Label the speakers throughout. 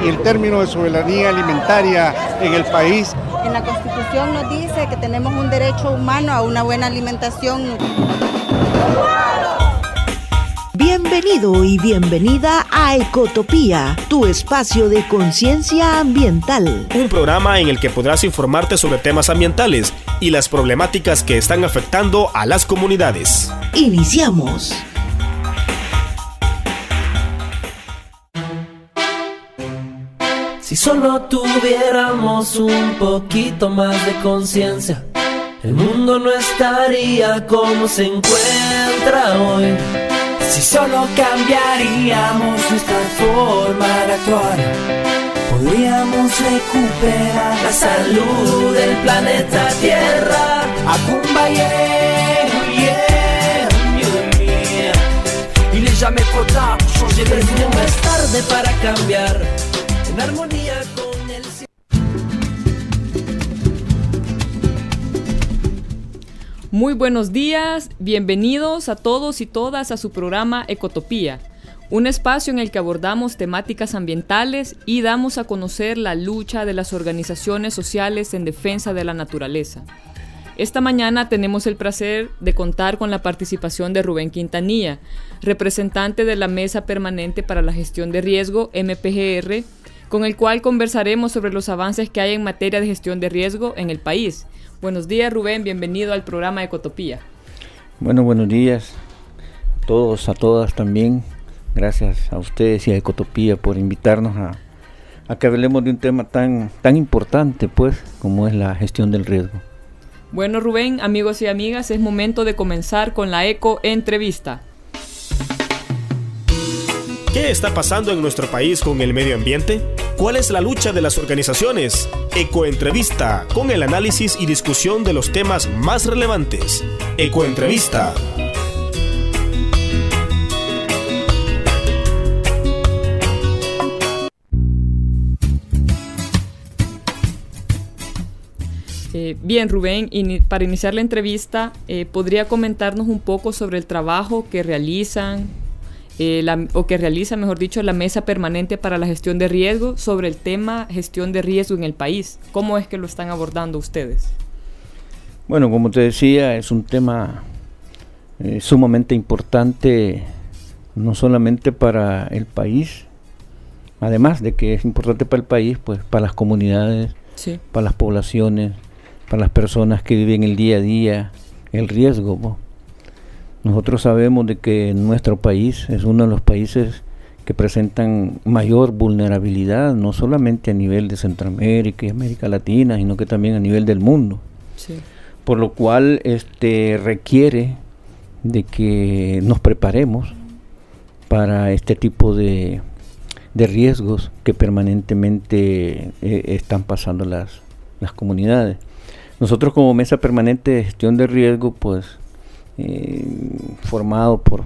Speaker 1: el término de soberanía alimentaria en el país.
Speaker 2: En la Constitución nos dice que tenemos un derecho humano a una buena alimentación.
Speaker 3: Bienvenido y bienvenida a Ecotopía, tu espacio de conciencia ambiental.
Speaker 4: Un programa en el que podrás informarte sobre temas ambientales y las problemáticas que están afectando a las comunidades.
Speaker 3: Iniciamos.
Speaker 5: Si solo tuviéramos un poquito más de conciencia, el mundo no estaría como se encuentra hoy. Si solo cambiaríamos nuestra forma de actuar, podríamos recuperar la salud del planeta Tierra. Acumba, yeah, yeah, yeah. Il est jamais trop tard pour changer les mots. No es tarde para cambiar, en armonía con el cielo.
Speaker 6: Muy buenos días, bienvenidos a todos y todas a su programa Ecotopía, un espacio en el que abordamos temáticas ambientales y damos a conocer la lucha de las organizaciones sociales en defensa de la naturaleza. Esta mañana tenemos el placer de contar con la participación de Rubén Quintanilla, representante de la Mesa Permanente para la Gestión de Riesgo, MPGR, con el cual conversaremos sobre los avances que hay en materia de gestión de riesgo en el país. Buenos días, Rubén, bienvenido al programa Ecotopía.
Speaker 7: Bueno, buenos días a todos, a todas también. Gracias a ustedes y a Ecotopía por invitarnos a que hablemos de un tema tan importante, pues, como es la gestión del riesgo.
Speaker 6: Bueno, Rubén, amigos y amigas, es momento de comenzar con la Eco-Entrevista.
Speaker 4: ¿Qué está pasando en nuestro país con el medio ambiente? ¿Cuál es la lucha de las organizaciones? Ecoentrevista, con el análisis y discusión de los temas más relevantes. Ecoentrevista.
Speaker 6: Bien, Rubén, para iniciar la entrevista, ¿podría comentarnos un poco sobre el trabajo que realizan? Que realiza, mejor dicho, la Mesa Permanente para la Gestión de Riesgo sobre el tema gestión de riesgo en el país. ¿Cómo es que lo están abordando ustedes?
Speaker 7: Bueno, como te decía, es un tema sumamente importante, no solamente para el país, además de que es importante para el país, pues para las comunidades, sí, para las poblaciones, para las personas que viven el día a día, el riesgo, ¿no? Nosotros sabemos de que nuestro país es uno de los países que presentan mayor vulnerabilidad, no solamente a nivel de Centroamérica y América Latina, sino que también a nivel del mundo. Sí. Por lo cual requiere de que nos preparemos para este tipo de riesgos que permanentemente están pasando las comunidades. Nosotros como Mesa Permanente de Gestión de Riesgo, pues, formado por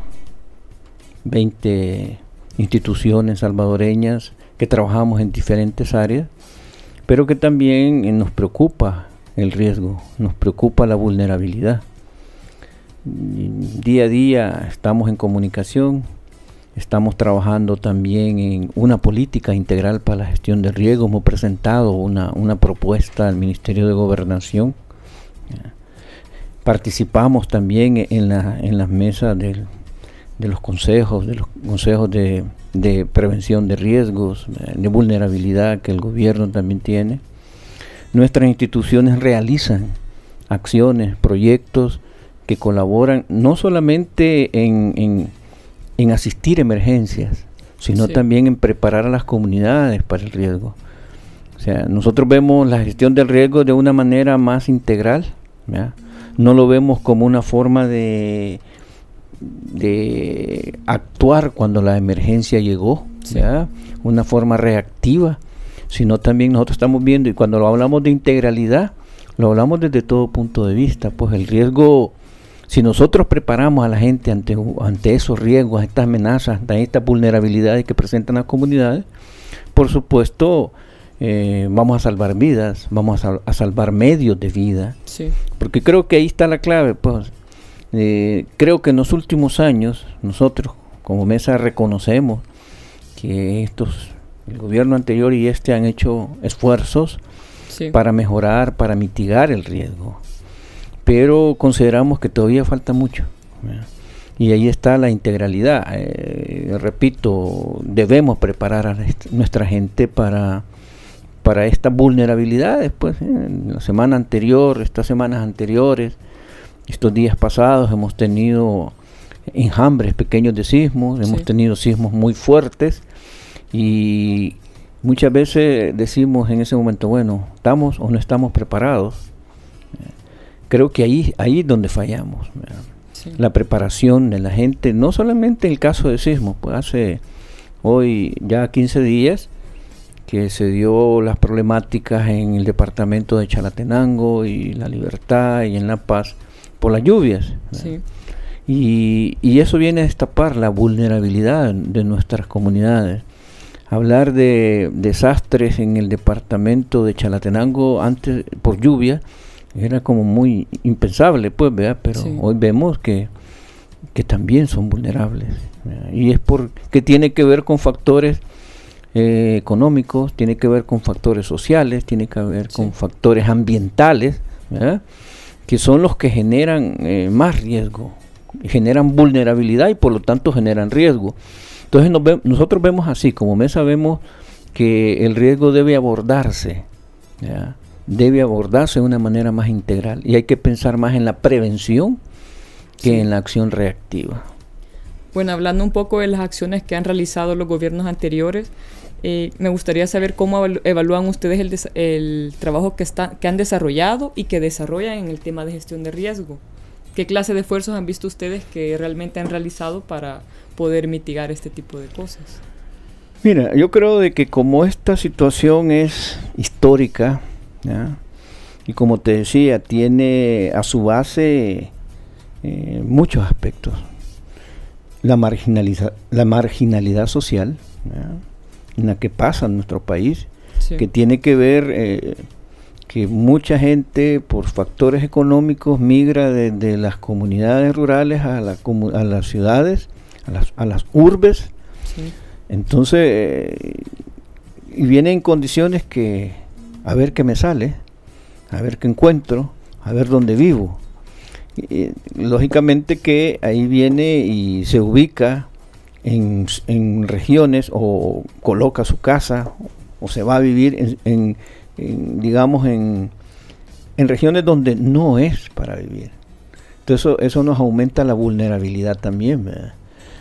Speaker 7: 20 instituciones salvadoreñas que trabajamos en diferentes áreas, pero que también nos preocupa el riesgo, nos preocupa la vulnerabilidad. Día a día estamos en comunicación, estamos trabajando también en una política integral para la gestión de riesgo. Hemos presentado una propuesta al Ministerio de Gobernación. Participamos también en las mesas de los consejos de prevención de riesgos, de vulnerabilidad que el gobierno también tiene. Nuestras instituciones realizan acciones, proyectos que colaboran no solamente en asistir emergencias, sino sí, también en preparar a las comunidades para el riesgo. O sea, nosotros vemos la gestión del riesgo de una manera más integral, ¿ya? No lo vemos como una forma de actuar cuando la emergencia llegó, sí, ¿ya? Una forma reactiva, sino también nosotros estamos viendo, y cuando lo hablamos de integralidad, lo hablamos desde todo punto de vista. Pues el riesgo, si nosotros preparamos a la gente ante esos riesgos, estas amenazas, ante estas vulnerabilidades que presentan las comunidades, por supuesto, vamos a salvar vidas, vamos a salvar medios de vida, sí, porque creo que ahí está la clave. Pues creo que en los últimos años nosotros como mesa reconocemos que estos El gobierno anterior y este han hecho esfuerzos para mejorar, para mitigar el riesgo, pero consideramos que todavía falta mucho, ¿verdad? Y ahí está la integralidad. Repito, debemos preparar a nuestra gente para estas vulnerabilidades, pues. La semana anterior, estas semanas anteriores, estos días pasados hemos tenido enjambres pequeños de sismos, hemos tenido sismos muy fuertes, y muchas veces decimos en ese momento, bueno, ¿estamos o no estamos preparados? Creo que ahí es donde fallamos, ¿verdad? La preparación de la gente, no solamente en el caso de sismos, pues hace hoy ya 15 días que se dio las problemáticas en el departamento de Chalatenango y La Libertad y en La Paz por las lluvias, y eso viene a destapar la vulnerabilidad de nuestras comunidades. Hablar de desastres en el departamento de Chalatenango antes por lluvia era como muy impensable, pues, ¿verdad? Pero hoy vemos que también son vulnerables, ¿verdad? Y es porque tiene que ver con factores económicos, tiene que ver con factores sociales, tiene que ver con factores ambientales, ¿verdad? Que son los que generan más riesgo, generan vulnerabilidad y por lo tanto generan riesgo. Entonces nosotros vemos así, como mesa vemos que el riesgo debe abordarse, ¿verdad? Debe abordarse de una manera más integral, y hay que pensar más en la prevención que en la acción reactiva.
Speaker 6: Bueno, hablando un poco de las acciones que han realizado los gobiernos anteriores, me gustaría saber cómo evalúan ustedes el trabajo que han desarrollado y que desarrollan en el tema de gestión de riesgo. ¿Qué clase de esfuerzos han visto ustedes que realmente han realizado para poder mitigar este tipo de cosas?
Speaker 7: Mira, yo creo de que como esta situación es histórica, ¿ya? Y como te decía, tiene a su base muchos aspectos. La marginalidad social, ¿ya? En la que pasa en nuestro país, que tiene que ver que mucha gente por factores económicos migra de las comunidades rurales a las ciudades, a las urbes. Entonces, y viene en condiciones que a ver qué me sale, a ver qué encuentro, a ver dónde vivo. Lógicamente que ahí viene y se ubica en regiones, o coloca su casa, o se va a vivir digamos en regiones donde no es para vivir. Entonces eso nos aumenta la vulnerabilidad también, ¿verdad?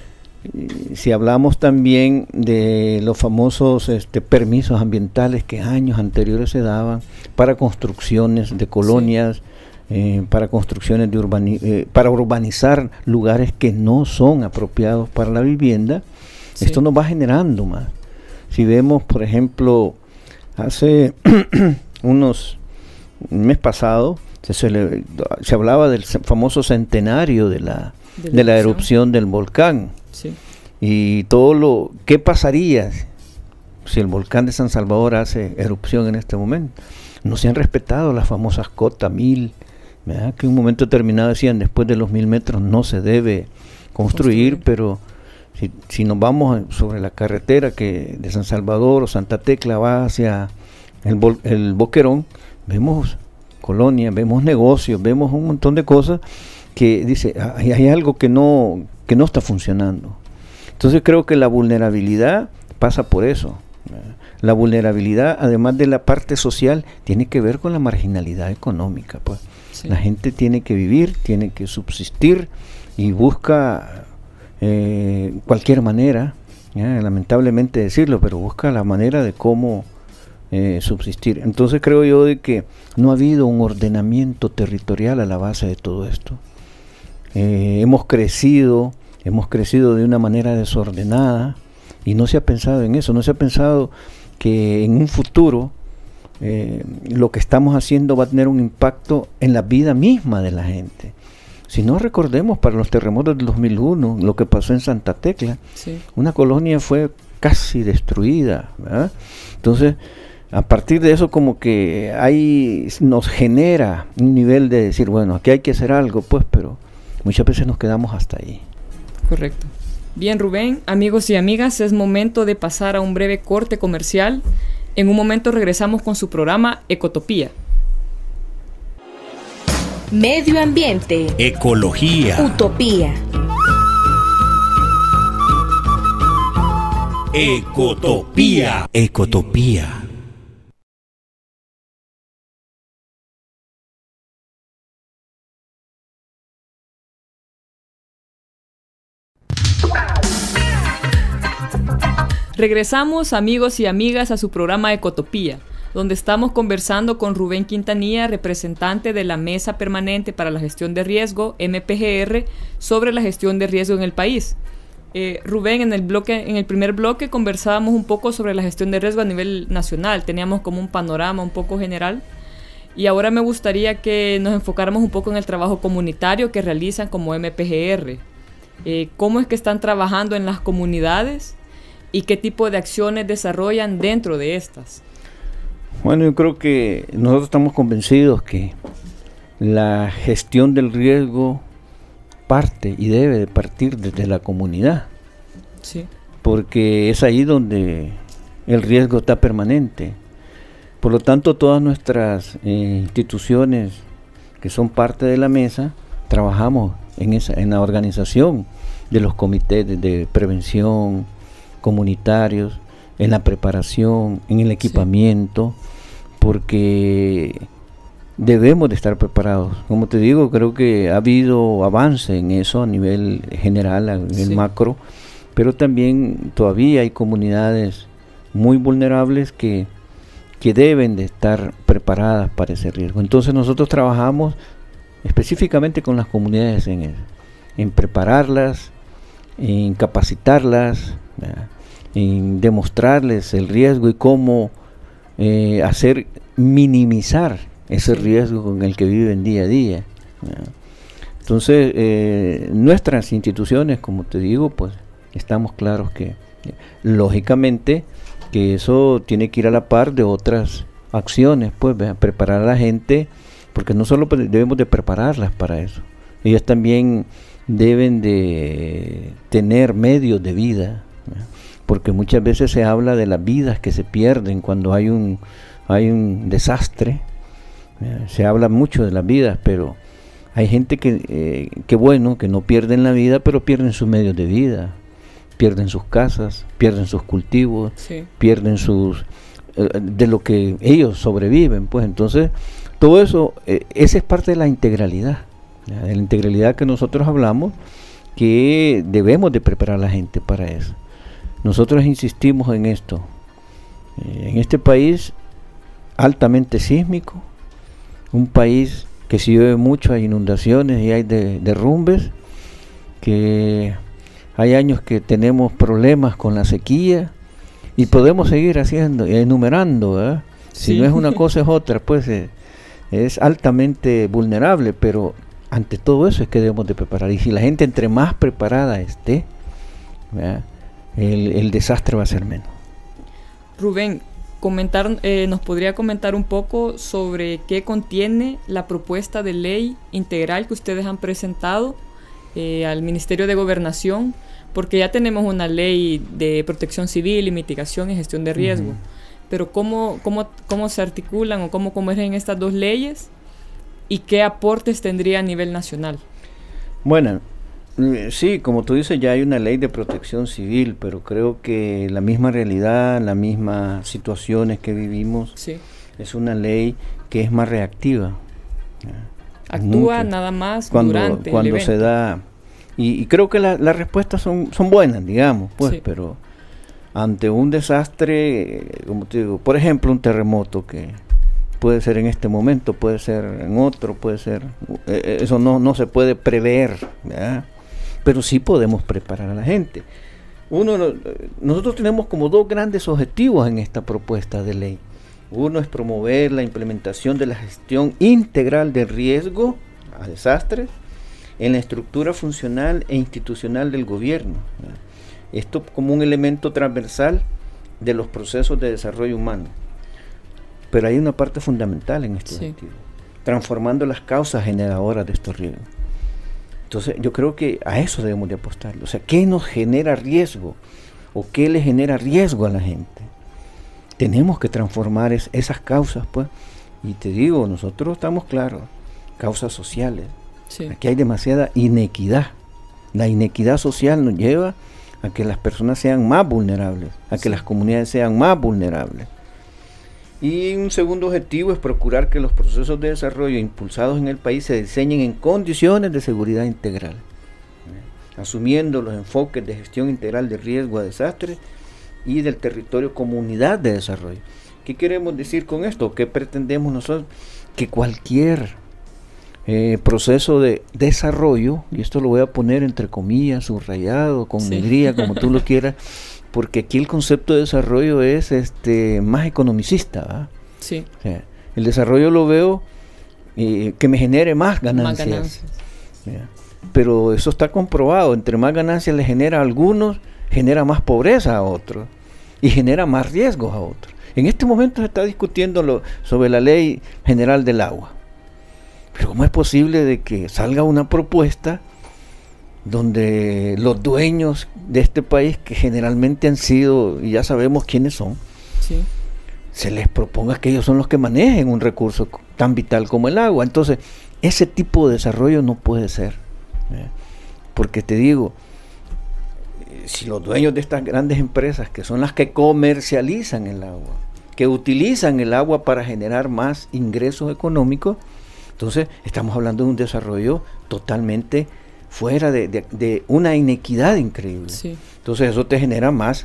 Speaker 7: Si hablamos también de los famosos permisos ambientales que años anteriores se daban para construcciones de colonias, para construcciones para urbanizar lugares que no son apropiados para la vivienda, esto nos va generando más. Si vemos, por ejemplo, hace un mes pasado se hablaba del famoso centenario de la erupción del volcán. Y ¿qué pasaría si el volcán de San Salvador hace erupción en este momento? No se han respetado las famosas cotas 1000, ¿verdad? Que en un momento determinado decían después de los 1000 metros no se debe construir. Pero si nos vamos sobre la carretera que de San Salvador o Santa Tecla va hacia el Boquerón, vemos colonias, vemos negocios, vemos un montón de cosas que dice, hay algo que no está funcionando. Entonces creo que la vulnerabilidad pasa por eso. La vulnerabilidad, además de la parte social, tiene que ver con la marginalidad económica, pues. La gente tiene que vivir, tiene que subsistir y busca cualquier manera, lamentablemente decirlo, pero busca la manera de cómo subsistir. Entonces creo yo de que no ha habido un ordenamiento territorial a la base de todo esto. Hemos crecido de una manera desordenada y no se ha pensado en eso, no se ha pensado que en un futuro lo que estamos haciendo va a tener un impacto en la vida misma de la gente. Si no, recordemos para los terremotos del 2001, lo que pasó en Santa Tecla, una colonia fue casi destruida, ¿verdad? Entonces, a partir de eso como que nos genera un nivel de decir, bueno, aquí hay que hacer algo, pues, pero muchas veces nos quedamos hasta ahí.
Speaker 6: Correcto. Bien, Rubén, amigos y amigas, es momento de pasar a un breve corte comercial. En un momento regresamos con su programa Ecotopía.
Speaker 3: Medio ambiente.
Speaker 8: Ecología.
Speaker 3: Utopía.
Speaker 8: Ecotopía. Ecotopía.
Speaker 6: Regresamos, amigos y amigas, a su programa Ecotopía, donde estamos conversando con Rubén Quintanilla, representante de la Mesa Permanente para la Gestión de Riesgo, MPGR, sobre la gestión de riesgo en el país. Rubén, en el primer bloque conversábamos un poco sobre la gestión de riesgo a nivel nacional, teníamos como un panorama un poco general, y ahora me gustaría que nos enfocáramos un poco en el trabajo comunitario que realizan como MPGR. ¿Cómo es que están trabajando en las comunidades y qué tipo de acciones desarrollan dentro de estas?
Speaker 7: Bueno, yo creo que nosotros estamos convencidos que la gestión del riesgo parte y debe de partir desde la comunidad.
Speaker 6: Sí.
Speaker 7: Porque es ahí donde el riesgo está permanente. Por lo tanto, todas nuestras instituciones que son parte de la mesa, trabajamos en la organización de los comités de prevención comunitarios, en la preparación, en el equipamiento, porque debemos de estar preparados. Como te digo, creo que ha habido avance en eso a nivel general, a nivel macro, pero también todavía hay comunidades muy vulnerables que deben de estar preparadas para ese riesgo. Entonces nosotros trabajamos específicamente con las comunidades en prepararlas, en capacitarlas, en demostrarles el riesgo y cómo hacer minimizar ese riesgo con el que viven día a día. Entonces, nuestras instituciones, como te digo, pues estamos claros que lógicamente que eso tiene que ir a la par de otras acciones, pues preparar a la gente, porque no solo debemos de prepararlas para eso, ellas también deben de tener medios de vida, porque muchas veces se habla de las vidas que se pierden cuando hay un desastre. Se habla mucho de las vidas, pero hay gente que bueno, que no pierden la vida, pero pierden sus medios de vida, pierden sus casas, pierden sus cultivos, pierden de lo que ellos sobreviven, pues. Entonces todo eso, esa es parte de la integralidad, de la integralidad que nosotros hablamos, que debemos de preparar a la gente para eso. Nosotros insistimos en esto, en este país altamente sísmico, un país que si llueve mucho hay inundaciones y hay derrumbes, que hay años que tenemos problemas con la sequía y podemos seguir haciendo, enumerando, ¿verdad? Si no es una cosa es otra, pues es altamente vulnerable, pero ante todo eso es que debemos de preparar, y si la gente entre más preparada esté, ¿verdad?, el desastre va a ser menos.
Speaker 6: Rubén, nos podría comentar un poco sobre qué contiene la propuesta de ley integral que ustedes han presentado al Ministerio de Gobernación, porque ya tenemos una ley de protección civil y mitigación y gestión de riesgo, pero ¿cómo se articulan o cómo convergen estas dos leyes y qué aportes tendría a nivel nacional?
Speaker 7: Bueno, sí, como tú dices, ya hay una ley de protección civil, pero creo que la misma realidad, las mismas situaciones que vivimos, es una ley que es más reactiva.
Speaker 6: Actúa nada más durante el evento.
Speaker 7: Se da, y creo que las respuestas son buenas, digamos, pues, pero ante un desastre, como te digo, por ejemplo, un terremoto que puede ser en este momento, puede ser en otro, puede ser, eso no se puede prever, ¿verdad? Pero sí podemos preparar a la gente. Nosotros tenemos como dos grandes objetivos en esta propuesta de ley. Uno es promover la implementación de la gestión integral del riesgo a desastres en la estructura funcional e institucional del gobierno, ¿verdad? Esto como un elemento transversal de los procesos de desarrollo humano. Pero hay una parte fundamental en este objetivo, transformando las causas generadoras de estos riesgos. Entonces yo creo que a eso debemos de apostar. O sea, ¿qué nos genera riesgo? ¿O qué le genera riesgo a la gente? Tenemos que transformar esas causas, pues. Y te digo, nosotros estamos claros, causas sociales.
Speaker 6: Sí.
Speaker 7: Aquí hay demasiada inequidad. La inequidad social nos lleva a que las personas sean más vulnerables, a que las comunidades sean más vulnerables. Y un segundo objetivo es procurar que los procesos de desarrollo impulsados en el país se diseñen en condiciones de seguridad integral, asumiendo los enfoques de gestión integral de riesgo a desastres y del territorio como unidad de desarrollo. ¿Qué queremos decir con esto? ¿Qué pretendemos nosotros? Que cualquier proceso de desarrollo, y esto lo voy a poner entre comillas, subrayado, con negría, como tú lo quieras, porque aquí el concepto de desarrollo es más economicista, ¿verdad?
Speaker 6: Sí.
Speaker 7: O sea, el desarrollo lo veo que me genere más ganancias.
Speaker 6: Más ganancias.
Speaker 7: Pero eso está comprobado, entre más ganancias le genera a algunos, genera más pobreza a otros y genera más riesgos a otros. En este momento se está discutiendo sobre la Ley General del Agua. Pero ¿cómo es posible de que salga una propuesta donde los dueños de este país, que generalmente han sido, y ya sabemos quiénes son,
Speaker 6: sí,
Speaker 7: se les proponga que ellos son los que manejen un recurso tan vital como el agua? Entonces, ese tipo de desarrollo no puede ser. Porque te digo, si los dueños de estas grandes empresas, que son las que comercializan el agua, que utilizan el agua para generar más ingresos económicos, entonces estamos hablando de un desarrollo totalmente fuera de una inequidad increíble.
Speaker 6: Sí.
Speaker 7: Entonces eso te genera más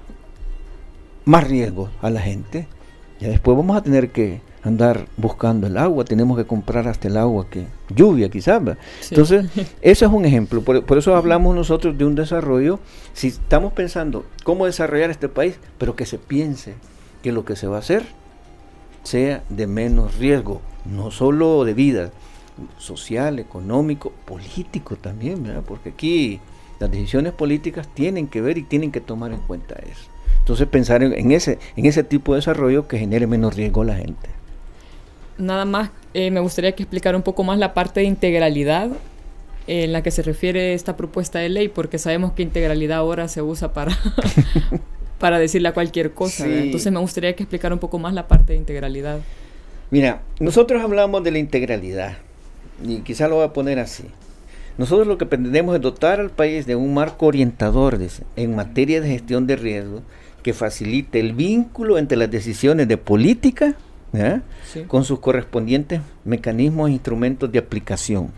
Speaker 7: riesgos a la gente. Ya después vamos a tener que andar buscando el agua, tenemos que comprar hasta el agua que lluvia quizás. Sí. Entonces ese es un ejemplo, por eso hablamos nosotros de un desarrollo. Si estamos pensando cómo desarrollar este país, pero que se piense que lo que se va a hacer sea de menos riesgo, no solo de vida social, económico, político también, ¿verdad? Porque aquí las decisiones políticas tienen que ver y tienen que tomar en cuenta eso. Entonces pensar en ese tipo de desarrollo que genere menos riesgo a la gente.
Speaker 6: Nada más, me gustaría que explicara un poco más la parte de integralidad en la que se refiere esta propuesta de ley, porque sabemos que integralidad ahora se usa para decirle a cualquier cosa. Sí. Entonces me gustaría que explicara un poco más la parte de integralidad.
Speaker 7: Mira, nosotros hablamos de la integralidad, y quizá lo voy a poner así. Nosotros lo que pretendemos es dotar al país de un marco orientador en materia de gestión de riesgo que facilite el vínculo entre las decisiones de política, sí, con sus correspondientes mecanismos e instrumentos de aplicación.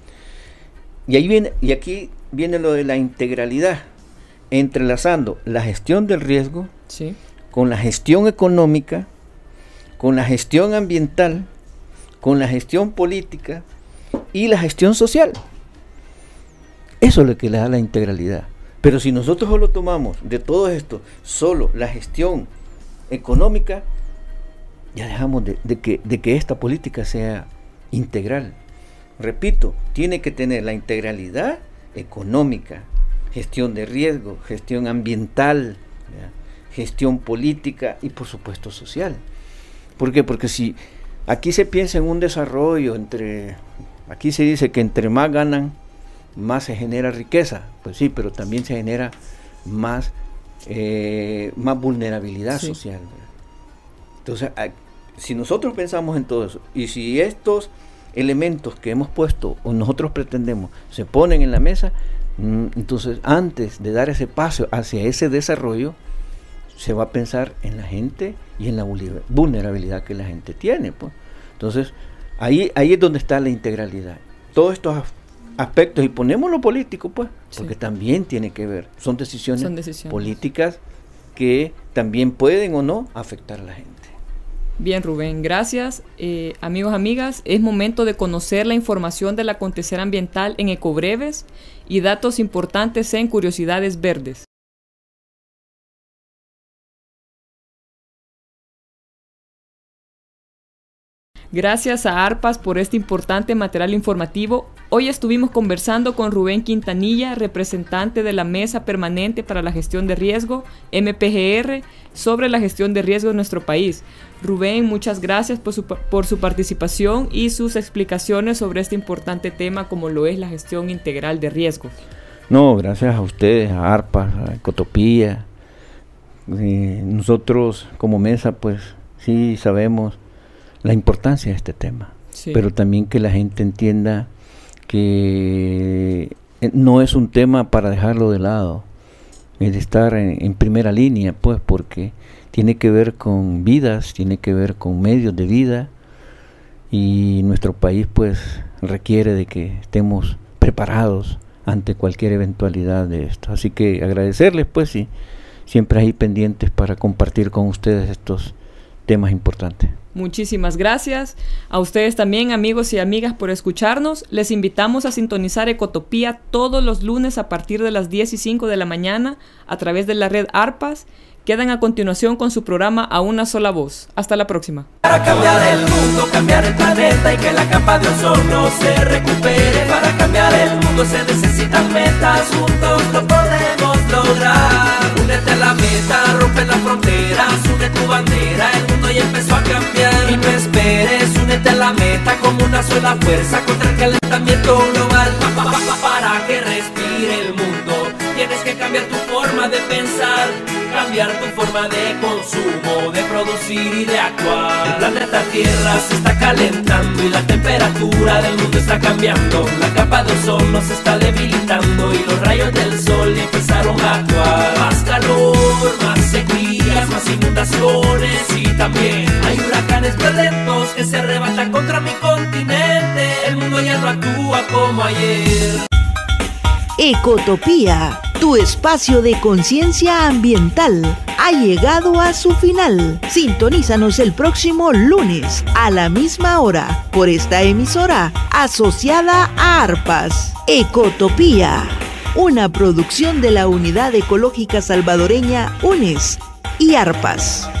Speaker 7: Y aquí viene lo de la integralidad, entrelazando la gestión del riesgo,
Speaker 6: sí,
Speaker 7: con la gestión económica, con la gestión ambiental, con la gestión política y la gestión social. Eso es lo que le da la integralidad. Pero si nosotros solo tomamos de todo esto solo la gestión económica, ya dejamos de que esta política sea integral. Repito, tiene que tener la integralidad económica, gestión de riesgo, gestión ambiental, gestión política y por supuesto social. ¿Por qué? Porque si aquí se piensa en un desarrollo aquí se dice que entre más ganan, más se genera riqueza. Pues sí, pero también se genera más vulnerabilidad, sí, social. Entonces, si nosotros pensamos en todo eso, y si estos elementos que hemos puesto o nosotros pretendemos se ponen en la mesa, entonces antes de dar ese paso hacia ese desarrollo, se va a pensar en la gente y en la vulnerabilidad que la gente tiene, pues. Entonces, ahí es donde está la integralidad. Todos estos aspectos, y ponemos lo político, pues, porque sí, también tiene que ver, son decisiones políticas que también pueden o no afectar a la gente.
Speaker 6: Bien, Rubén, gracias. Amigos, amigas, es momento de conocer la información del acontecer ambiental en Ecobreves y datos importantes en Curiosidades Verdes. Gracias a ARPAS por este importante material informativo. Hoy estuvimos conversando con Rubén Quintanilla, representante de la Mesa Permanente para la Gestión de Riesgo, MPGR, sobre la gestión de riesgo en nuestro país. Rubén, muchas gracias por su participación y sus explicaciones sobre este importante tema como lo es la gestión integral de riesgos.
Speaker 7: No, gracias a ustedes, a ARPAS, a Ecotopía. Nosotros como mesa pues sí sabemos la importancia de este tema, sí, pero también que la gente entienda que no es un tema para dejarlo de lado, es de estar en primera línea, pues, porque tiene que ver con vidas, tiene que ver con medios de vida, y nuestro país pues requiere de que estemos preparados ante cualquier eventualidad de esto. Así que agradecerles pues y siempre ahí pendientes para compartir con ustedes estos temas importantes.
Speaker 6: Muchísimas gracias. A ustedes también, amigos y amigas, por escucharnos. Les invitamos a sintonizar Ecotopía todos los lunes a partir de las 10:05 de la mañana a través de la red ARPAS. Quedan a continuación con su programa A Una Sola Voz. Hasta la próxima.
Speaker 5: Para cambiar el mundo, cambiar el planeta y que la capa de ozono se recupere. Para cambiar el mundo se necesitan metas, juntos lo podemos lograr. Únete a la meta, rompe las fronteras, une tu bandera, el mundo ya empezó a cambiar. Y no esperes, únete a la meta como una sola fuerza contra el calentamiento global. Para que respire el mundo, tienes que cambiar tu forma de pensar, cambiar tu forma de consumo, de producir y de actuar. El planeta Tierra se está calentando y la temperatura del mundo está cambiando. La capa de ozono se está debilitando y los rayos del sol ya empezaron a actuar. Más calor, más sequías, más inundaciones y también hay huracanes violentos que se arrebatan contra mi continente. El mundo ya no actúa como ayer.
Speaker 9: Ecotopía, tu espacio de conciencia ambiental, ha llegado a su final. Sintonízanos el próximo lunes a la misma hora por esta emisora asociada a ARPAS. Ecotopía, una producción de la Unidad Ecológica Salvadoreña UNES y ARPAS.